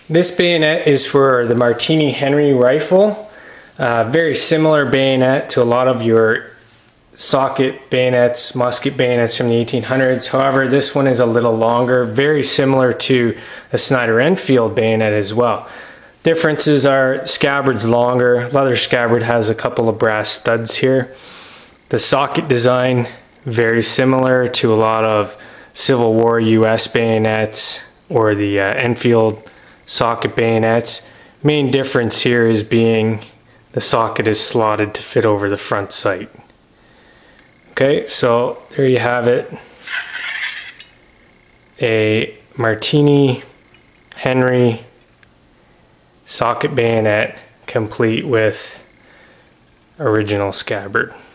This bayonet is for the Martini Henry Rifle. Very similar bayonet to a lot of your socket bayonets, musket bayonets from the 1800s. However, this one is a little longer, very similar to a Snider Enfield bayonet as well. Differences are scabbard's longer, leather scabbard has a couple of brass studs here. The socket design, very similar to a lot of Civil War US bayonets or the Enfield socket bayonets. Main difference here is being the socket is slotted to fit over the front sight. Okay, so there you have it. A Martini Henry socket bayonet complete with original scabbard.